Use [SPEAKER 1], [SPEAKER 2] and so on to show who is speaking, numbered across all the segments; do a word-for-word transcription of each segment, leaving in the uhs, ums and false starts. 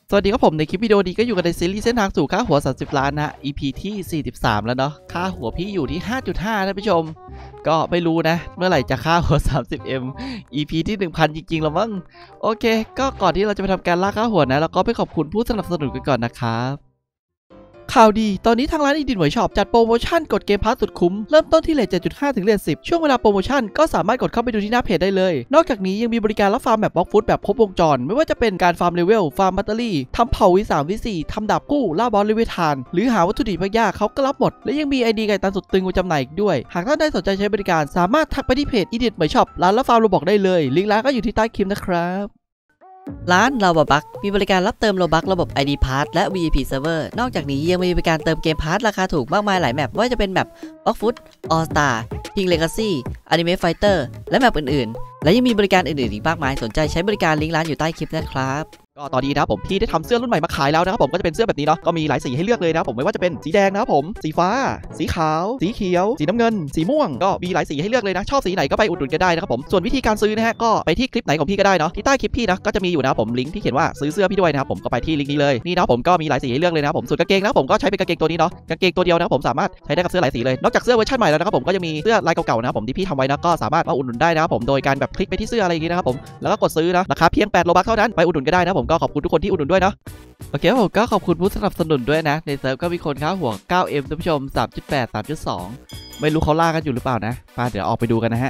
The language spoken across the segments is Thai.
[SPEAKER 1] สวัสดีครับผมในคลิปวิดีโอนี้ก็อยู่กันในซีรีส์เส้นทางสู่ค่าหัวสามสิบล้านนะ อี พี ที่สี่สิบสามแล้วเนาะค่าหัวพี่อยู่ที่ ห้าจุดห้า ท่านผู้ชมก็ไม่รู้นะเมื่อไหร่จะค่าหัว สามสิบเอ็ม อี พี ที่ หนึ่งพัน จริงๆแล้วมั้งโอเคก็ก่อนที่เราจะไปทำการล่าค่าหัวนะเราก็ไปขอบคุณผู้สนับสนุนกันก่อนนะครับข่าวดีตอนนี้ทางร้านอีดินหวยช็อปจัดโปรโมชั่นกดเกมพาร์ทสุดคุ้มเริ่มต้นที่เลท เจ็ดจุดห้า ถึงเลท สิบช่วงเวลาโปรโมชั่นก็สามารถกดเข้าไปดูที่หน้าเพจได้เลยนอกจากนี้ยังมีบริการรับฟาร์มแบบบล็อกฟุตแบบครบวงจรไม่ว่าจะเป็นการฟาร์มเลเวลฟาร์มแบตเตอรี่ทำเผาวีสามวีสี่ทำดาบกู้ล่าบอสเลเวลทานหรือหาวัตถุดิบยากเขาก็รับหมดและยังมี ไอ ดี ไก่ตันสุดตึงมาจำหน่ายอีกด้วยหากท่านใดสนใจใช้บริการสามารถทักไปที่เพจอีดินหวยช็อปร้านรับฟาร์มโรบอกได้เลยลิงก์ร้านก็อยู่ที่ใต้คลิปนะครับร้านลาวาบักมีบริการรับเติมโลบักระบบ ไอ ดี Pass และ วี ไอ พี Server นอกจากนี้ยังมีบริการเติมเกมพาร์ทราคาถูกมากมายหลายแมปว่าจะเป็นแมป Blockfoot All Star King Legacy Anime Fighter และแมปอื่นๆและยังมีบริการอื่นๆอีกมากมายสนใจใช้บริการลิงก์ร้านอยู่ใต้คลิปนะครับก็ตอนนี้นะครับผมพี่ได้ทำเสื้อรุ่นใหม่มาขายแล้วนะครับผมก็จะเป็นเสื้อแบบนี้เนาะก็มีหลายสีให้เลือกเลยนะครับผมไม่ว่าจะเป็นสีแดงนะครับผมสีฟ้าสีขาวสีเขียวสีน้ำเงินสีม่วงก็มีหลายสีให้เลือกเลยนะชอบสีไหนก็ไปอุดหนุนกันได้นะครับผมส่วนวิธีการซื้อนะฮะก็ไปที่คลิปไหนของพี่ก็ได้เนาะที่ใต้คลิปพี่นะก็จะมีอยู่นะครับผมลิงก์ที่เขียนว่าซื้อเสื้อพี่ด้วยนะครับผมก็ไปที่ลิงก์นี้เลยนี่นะผมก็มีหลายสีให้เลือกเลยนะครับผมส่วนกางเกงนะผมก็ใช้เป็นกางเกงตัวนี้เนาะกางเกงตัวเดียวนะผมสามารถใช้ได้กับเสื้อหลายสีเลยนอกจากเสื้อเวอร์ชันใหม่แล้วนะครับผมก็จะมีเสื้อลายเก่าๆนะครับผมที่พี่ทำไว้นะก็สามารถมาอุดหนุนได้นะครับผมโดยการแบบคลิกไปที่เสื้ออะไรอย่างงี้นะครับผมแล้วก็กดซื้อนะราคาเพียงแปดโลบัคเท่านั้นไปอุดหนุนก็ได้นะผมก็ขอบคุณทุกคนที่อุดหนุนด้วยเนาะโอเคผมก็ขอบคุณผู้สนับสนุนด้วยนะในเซิร์ฟก็มีคนค่าหัว เก้าเอ็ม ท่านผู้ชม สามจุดแปด สามจุดสอง ไม่รู้เขาล่ากันอยู่หรือเปล่านะมาเดี๋ยวออกไปดูกันนะฮะ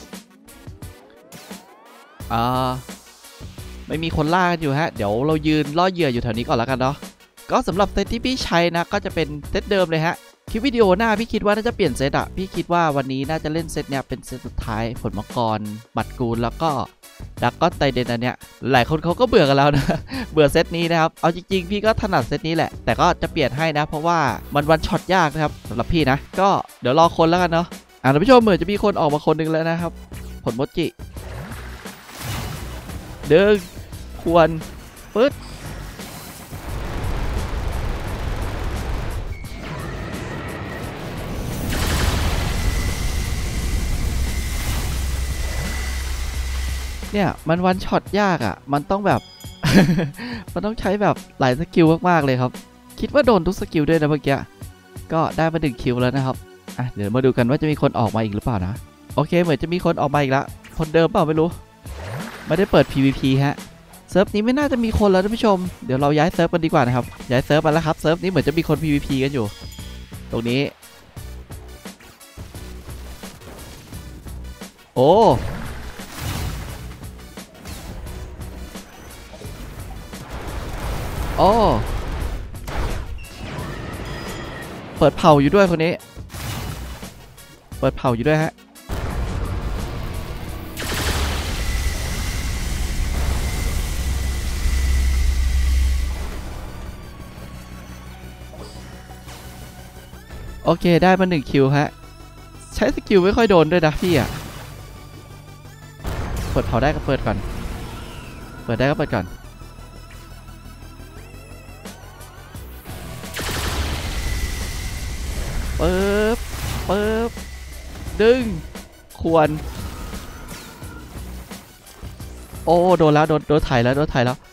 [SPEAKER 1] อ่าไม่มีคนล่ากันอยู่ฮะเดี๋ยวเรายืนล่อเหยื่ออยู่แถวนี้ก่อนแล้วกันเนาะก็สำหรับเซตที่พี่ใช้นะก็จะเป็นเซตเดิมเลยฮะคลิปวิดีโอหน้าพี่คิดว่าน่าจะเปลี่ยนเซตอะพี่คิดว่าวันนี้น่าจะเล่นเซตเนี้ยเป็นเซตสุดท้ายผลมังกรบัตรกูลแล้วก็ดักก็ไตเดนอันเนี้ยหลายคนเขาก็เบื่อกันแล้วนะเบื่อเซตนี้นะครับเอาจริงๆพี่ก็ถนัดเซตนี้แหละแต่ก็จะเปลี่ยนให้นะเพราะว่ามันวันช็อตยากนะครับสำหรับพี่นะก็เดี๋ยวรอคนแล้วกันเนาะอ่าท่านผู้ชมเหมือนจะมีคนออกมาคนนึงแล้วนะครับผลโมจิดึงควรปึ๊ดเนี่ยมันวันช็อตยากอ่ะมันต้องแบบ มันต้องใช้แบบหลายสกิลมากๆเลยครับคิดว่าโดนทุกสกิลด้วยนะเมื่อกี้ก็ได้มาหนึ่งคิวแล้วนะครับอ่ะเดี๋ยวมาดูกันว่าจะมีคนออกมาอีกหรือเปล่านะโอเคเหมือนจะมีคนออกมาอีกแล้วคนเดิมเปล่าไม่รู้ไม่ได้เปิด พี วี พี ฮะเซิร์ฟนี้ไม่น่าจะมีคนแล้วท่านผู้ชมเดี๋ยวเราย้ายเซิร์ฟกันดีกว่านะครับย้ายเซิร์ฟมาแล้วครับเซิร์ฟนี้เหมือนจะมีคน พี วี พี กันอยู่ตรงนี้โอ้โอ้เปิดเผาอยู่ด้วยคนนี้เปิดเผาอยู่ด้วยฮะโอเคได้มาหนึ่งคิวฮะใช้สกิลไม่ค่อยโดนด้วยนะพี่อ่ะเปิดเผาได้ก็เปิดก่อนเปิดได้ก็เปิดก่อนปึ๊บปึ๊บดึงควรโอ้โดนแล้วโดนโดนถ่ายแล้วโดนถ่ายแล้ว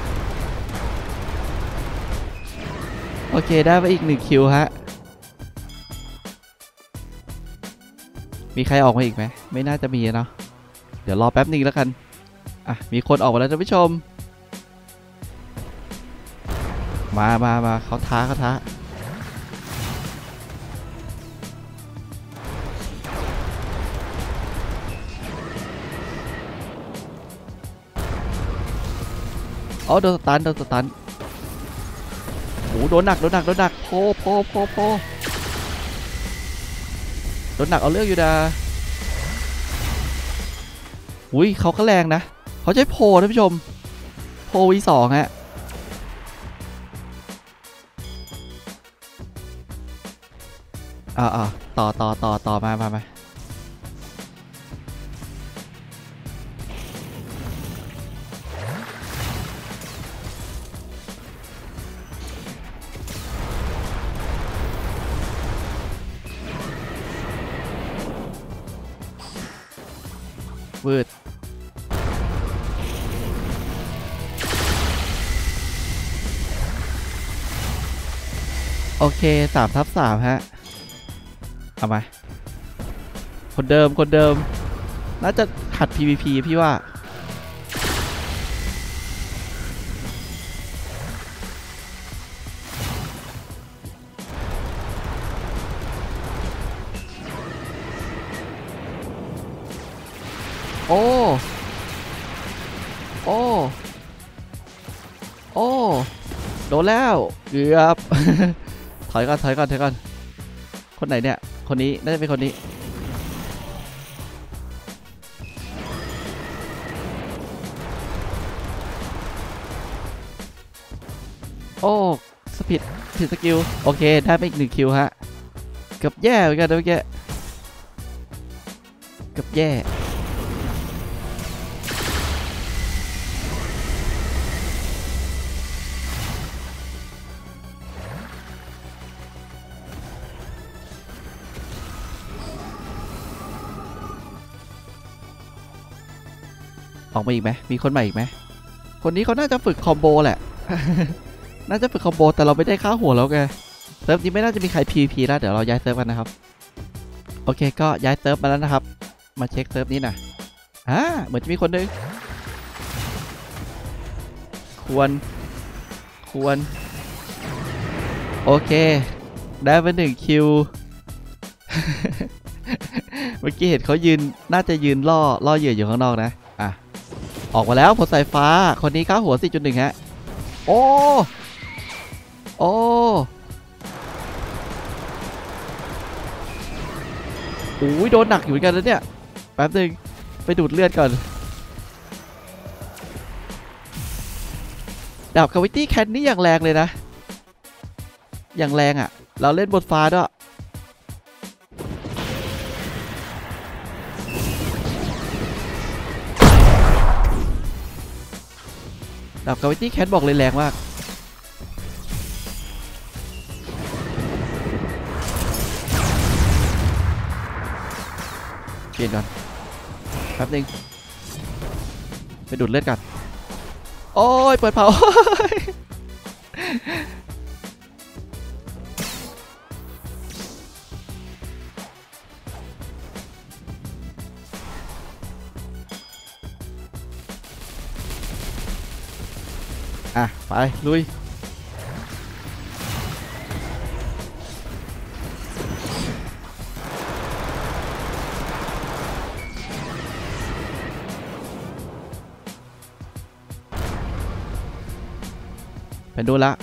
[SPEAKER 1] โอเคได้มาอีกหนึ่งคิวฮะมีใครออกมาอีกไหมไม่น่าจะมีเนาะเดี๋ยวรอแป๊บนึงแล้วกันอ่ะมีคนออกมาแล้วท่านผู้ชมมามามาเขาท้าเขาท้าอ๋อโดนสตันโดนสตันโอ้โดนหนักโดนหนักโดนหนักโพโพโพโพโดนหนักเอาเรื่องอยู่ดาอุ้ยเขาก็แรงนะเขาใช้โพท่านผู้ชมโพวีสองฮะอ่าอ่าต่อต่อต่อต่อมามามาวืดโอเคสามทับสามฮะเอามาคนเดิมคนเดิมน่าจะหัด พี วี พี พี่ว่าโอ้โอ้โอ้โดนแล้วเกือบ ถอยก่อนถอยก่อนถอยก่อนคนไหนเนี่ยคนนี้น่าจะเป็นคนนี้โอ้สปีดผิดสกิลโอเคได้ไปอีกหนึ่งคิวฮะเกือบแย่เหมือนกันนะเมื่อกี้เกือบแย่ออกมาอีกไหมมีคนใหม่อีกไหมคนนี้เขาน่าจะฝึกคอมโบแหละ น่าจะฝึกคอมโบแต่เราไม่ได้ค่าหัวแล้วแกเซิร์ฟนี้ไม่น่าจะมีใคร พี วี พี แล้วเดี๋ยวเราย้ายเซิร์ฟกันนะครับโอเคก็ย้ายเซิร์ฟมาแล้วนะครับมาเช็คเซิร์ฟนี้หน่อยอ่าเหมือนจะมีคนนึงควรควรโอเคได้ไปหนึ่งคิว เมื่อกี้เห็นเขายืนน่าจะยืนล่อล่อเหยื่ออยู่ข้างนอกนะอ่ะออกมาแล้วผลสายฟ้าคนนี้ค่าหัว สี่จุดหนึ่ง ฮะโอ้โอ้โอ้ยโดนหนักอยู่เหมือนกันแล้วเนี่ยแป๊บนึงไปดูดเลือดก่อนดาบคาวิตี้แคนนี่อย่างแรงเลยนะอย่างแรงอ่ะเราเล่นบนฟ้าด้วยดาบคาวิตี้แคนบอกเลยแรงมากเปลี่ยนก่อนแป๊บนึงไปดูดเลือดกันโอ้ยเปิดเผา อ่ะไปลุยไปดูละ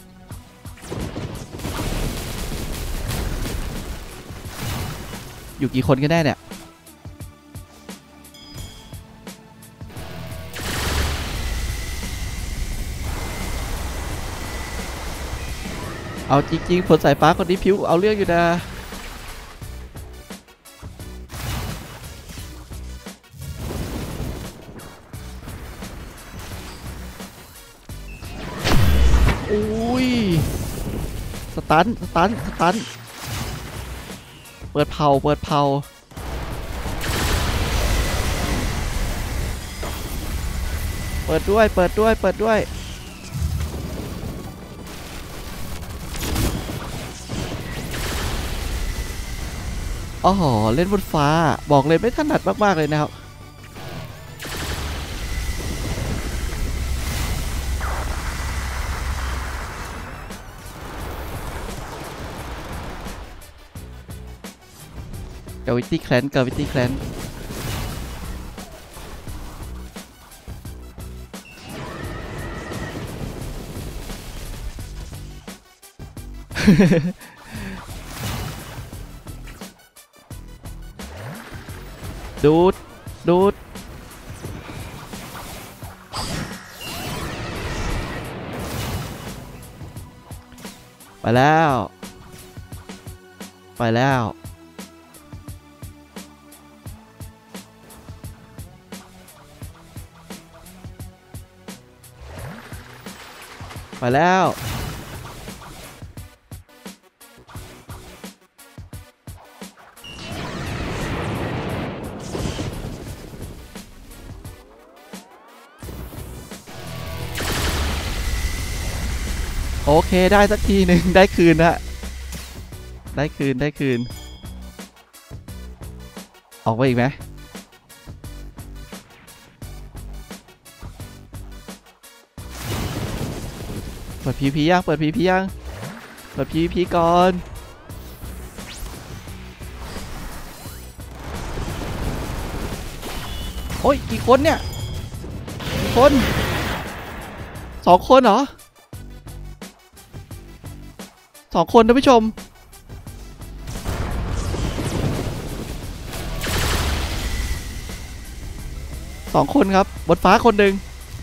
[SPEAKER 1] อยู่กี่คนกันแน่เนี่ยเอาจริงๆผลสายฟ้าคนนี้ผิวเอาเรื่องอยู่นะอุ้ยสตันสตันสตันเปิดเผาเปิดเผาเปิดด้วยเปิดด้วยเปิดด้วยอ๋อเล่นบนฟ้าบอกเลยไม่ถนัดมากๆเลยนะครับกาวิตี้แคลนกาวิตี้แคลนดูดดูดไปแล้วไปแล้วไปแล้วโอเคได้สักทีหนึ่งได้คืนนะได้คืนได้คืนออกไปอีกไหมเปิดพีพียังเปิดพีพียังเปิดพีพีก่อนโอ้ยกี่คนเนี่ยกี่คนสองคนเหรอสองคนนะผู้ชมสองคนครับบนฟ้าคนหนึ่ง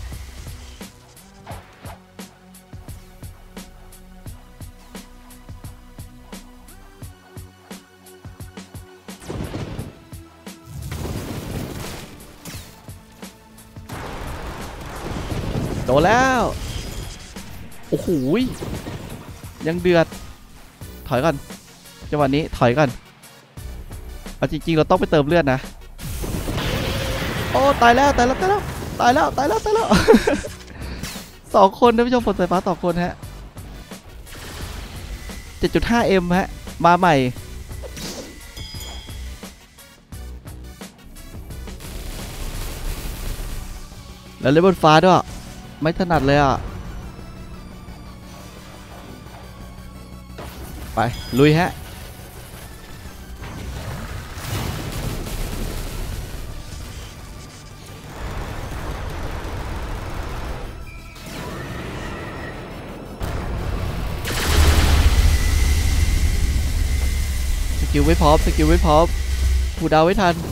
[SPEAKER 1] โดนแล้วโอ้โหยังเดือดถอยก่อนจังหวะนี้ถอยก่อนเอาจริงๆเราต้องไปเติมเลือดนะโอ้ตายแล้วตายแล้วตายแล้วตายแล้วตายแล้วตายแล้ว สองคนนะผู้ชมผลสายฟ้าสองคนฮะ เจ็ดจุดห้า เอ็ม ฮะมาใหม่แล้วเล่นบนฟ้าด้วยไม่ถนัดเลยอ่ะไปลุยฮะสกิลไม่พร้อมสกิลไม่พร้อมผูดาวไม่ทัน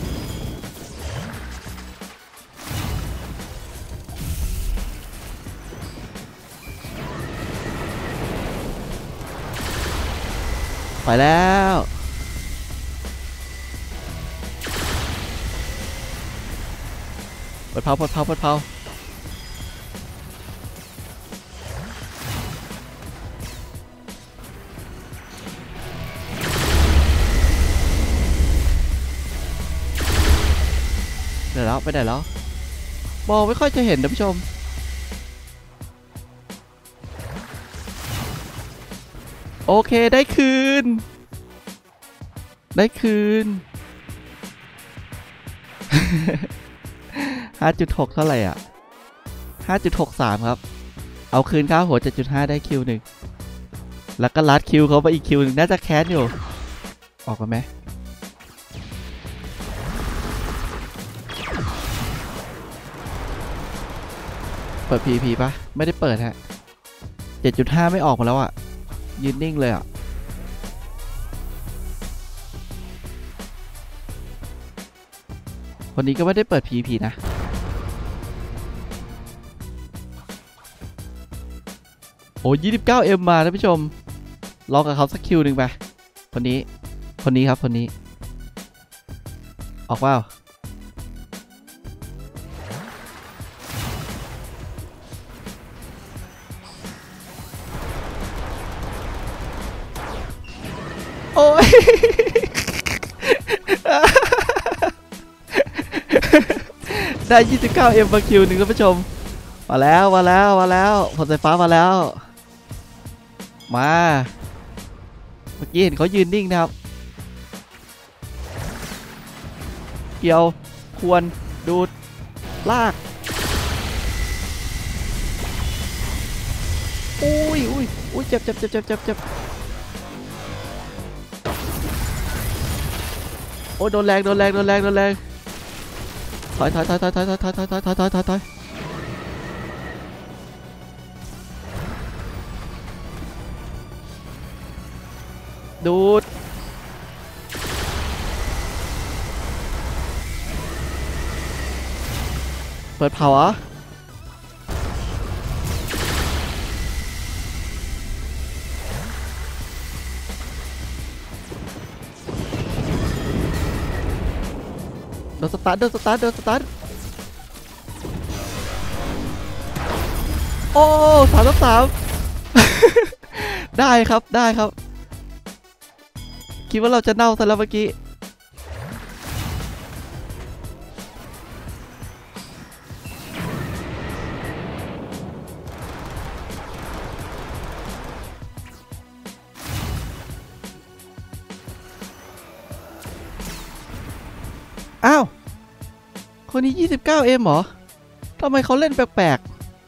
[SPEAKER 1] ไปแล้วปดเผาปดเผาปดเผาเดี๋ยวแล้วไปไหนแล้วมองไม่ค่อยจะเห็นนะผู้ชมโอเคได้คืนได้คืน ห้าจุดหก เท่าไหร่อ่ะ ห้าจุดหกสาม ครับเอาคืนค่าหัว เจ็ดจุดห้า ได้คิวหนึ่งแล้วก็ลัดคิวเขาไปอีกคิวหนึ่งน่าจะแคสอยู่ออกมาไหมเปิด พี พี ปะไม่ได้เปิดฮะ เจ็ดจุดห้า ไม่ออกมาแล้วอ่ะยืนนิ่งเลยอ่ะคนนี้ก็ไม่ได้เปิด พี พี นะโอ้ ยี่สิบเก้า เอ็ม มาท่านผู้ชมลองกับเขาสักคิวหนึ่งไปคนนี้คนนี้ครับคนนี้ออกเปล่าโอ้ย ได้ ยี่สิบเก้า เอ็ม มาคิวหนึ่งท่านผู้ชมมาแล้วมาแล้วมาแล้วผลสายฟ้ามาแล้วมาเมื่อกี้เห็นเขายืนนิ่งนะครับเกี่ยวควรดูดลากอุ้ยอุ้ยอุ้ยเจ็บเจ็บเจ็บเจ็บเจ็บเจ็บโอ้ยโดนแรงโดนแรงโดนแรงโดนแรงถอยถอยถอยถอยถอยถอยถอยถอยถอยถอยถอยถอยถอยดูดเปิดเผาอ่ะโดนสตาร์ทโดนสตาร์ทโดนสตาร์ทโอ้สามต่อสาม ได้ครับได้ครับคิดว่าเราจะเน่าซะแล้วเมื่อกี้อ้าวคนนี้ ยี่สิบเก้าเอ็ม เหรอทำไมเขาเล่นแปลก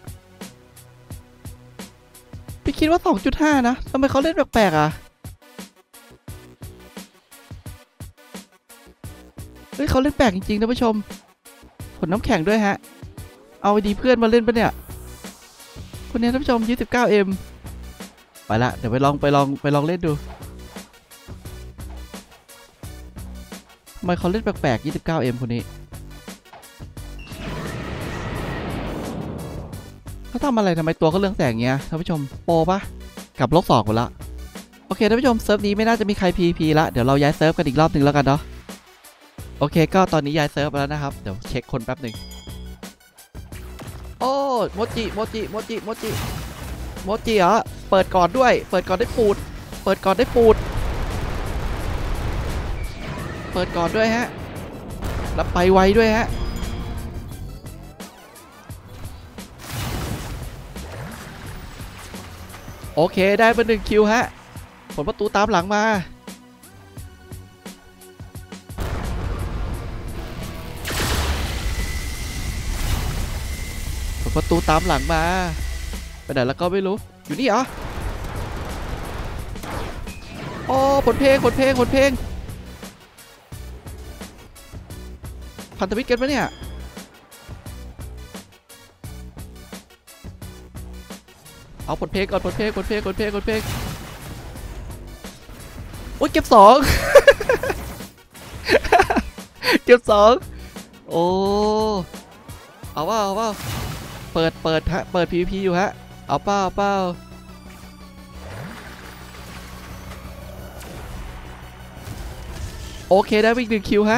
[SPEAKER 1] ๆพี่คิดว่า สองจุดห้า นะทำไมเขาเล่นแปลกๆอ่ะเฮ้ยเขาเล่นแปลกจริงๆนะผู้ชมผลน้ำแข็งด้วยฮะเอาดีเพื่อนมาเล่นปะเนี่ยคนนี้ท่านผู้ชม ยี่สิบเก้าเอ็ม ไปละเดี๋ยวไปลองไปลองไปลองเล่นดูทำไมเขาเล่นแปลกๆ ยี่สิบเก้าเอ็ม คนนี้เขาทำอะไรทำไมตัวเขาเรืองแสงเงี้ยท่านผู้ชมโปรปะกับโลกสองหมดละโอเคท่านผู้ชมเซิร์ฟนี้ไม่น่าจะมีใคร พี วี พี ละเดี๋ยวเราย้ายเซิร์ฟกันอีกรอบหนึ่งแล้วกันเนาะโอเคก็ตอนนี้ย้ายเซิร์ฟแล้วนะครับเดี๋ยวเช็คคนแป๊บหนึ่งโอ้โมจิโมจิโมจิโมจิโมจิเหรอเปิดก่อนด้วยเปิดก่อนได้ปูดเปิดก่อนได้ปูดเปิดก่อนด้วยฮะแล้วไปไวด้วยฮะโอเคได้เป็นหนึ่งคิวฮะผลประตูตามหลังมาผลประตูตามหลังมาไปไหนแล้วก็ไม่รู้อยู่นี่เหรอโอ้ผลเพลงผลเพลงผลเพลงพันธมิตรกันปะเนี่ยเอาผลเพลงก่อนผลเพลงผลเพลงผลเพลงผลเพลงโอ้ยเก็บสอง เก็บสองโอ้เอาว่าเอาว่าเปิดเปิดฮะเปิด พี วี พี อยู่ฮะเอาเป้าเป้าโอเคได้อีกหนึ่งคิวฮะ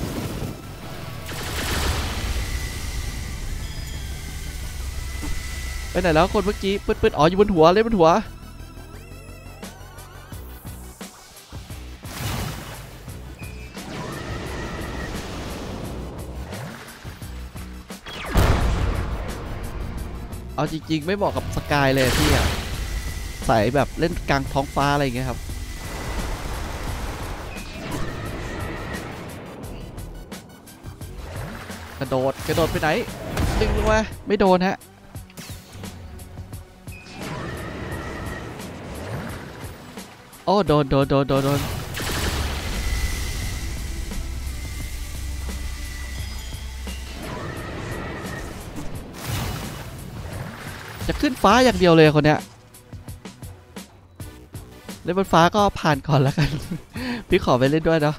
[SPEAKER 1] ไปไหนแล้วคนเมื่อกี้ปื๊ดปื๊ดอ๋ออยู่บนหัวเลยบนหัวเอาจริงๆไม่เหมาะกับสกายเลยพี่อะใส่แบบเล่นกลางท้องฟ้าอะไรอย่างเงี้ยครับกระโดดกระโดดไปไหนดึงลงมาไม่โดนฮะโอ้โดนโดนโดนโดนโดนจะขึ้นฟ้าอย่างเดียวเลยคนเนี้ยเล่นบนฟ้าก็ผ่านก่อนแล้วกัน พี่ขอไปเล่นด้วยเนาะ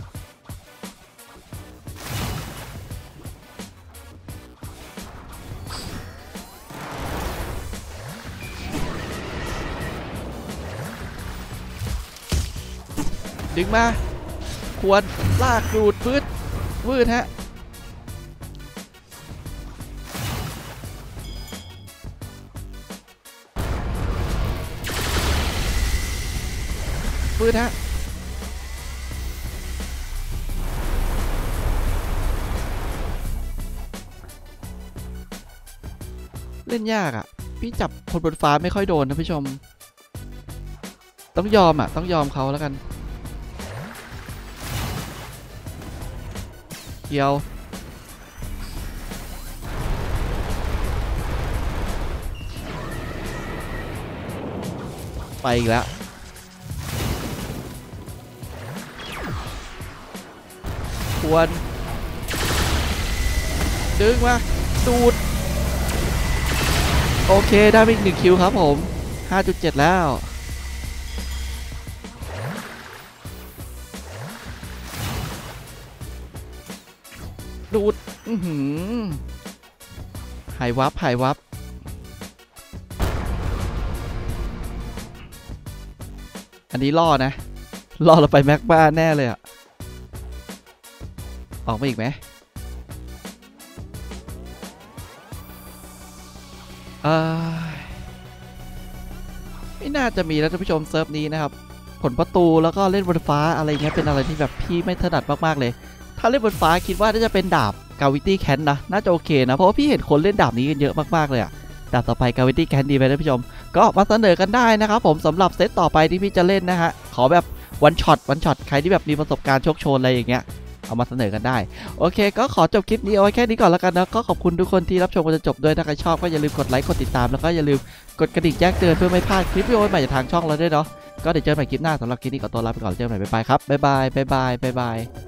[SPEAKER 1] ดึงมาควรลากดูดพืชวืดฮะวืดฮะเล่นยากอ่ะพี่จับคนบนฟ้าไม่ค่อยโดนนะผู้ชมต้องยอมอ่ะต้องยอมเขาแล้วกันเกี่ยวไปอีกแล้วควรดึงมาดูดโอเคได้ไปอีกหนึ่งคิวครับผม ห้าจุดเจ็ด แล้วดูดอื้อหือหายวับหายวับอันนี้ล่อนะล่อเราไปแม็กบ้านแน่เลยอะออกมาอีกไหมเออไม่น่าจะมีแล้วท่านผู้ชมเซิร์ฟนี้นะครับผลประตูแล้วก็เล่นบนฟ้าอะไรเงี้ยเป็นอะไรที่แบบพี่ไม่ถนัดมากๆเลยถ้าเล่นบนฟ้าคิดว่าน่าจะเป็นดาบกาวิตี้แคนนะน่าจะโอเคนะเพราะว่าพี่เห็นคนเล่นดาบนี้กันเยอะมากๆเลยอะดาบต่อไปกาวิตี้แคนดีไหมท่านผู้ชมก็มาเสนอกันได้นะครับผมสำหรับเซตต่อไปที่พี่จะเล่นนะฮะขอแบบวันช็อตวันช็อตใครที่แบบมีประสบการณ์โชคโชนอะไรอย่างเงี้ยเอามาเสนอกันได้โอเคก็ขอจบคลิปนี้เอาไว้แค่นี้ก่อนแล้วกันนะก็ขอบคุณทุกคนที่รับชมจนจบด้วยถ้าใครชอบก็อย่าลืมกดไลค์กดติดตามแล้วก็อย่าลืมกดกระดิ่งแจ้งเตือนเพื่อไม่พลาดคลิปวิดีโอใหม่จากทางช่องเราด้วยเนาะก็เดี๋ยวเจอกันใหม่คลิปหน้าสำหรับคลิปนี้ขอตัวลาไปก่อนเจอกันใหม่บ๊ายบายครับบ๊ายบายบ๊ายบายบ๊ายบาย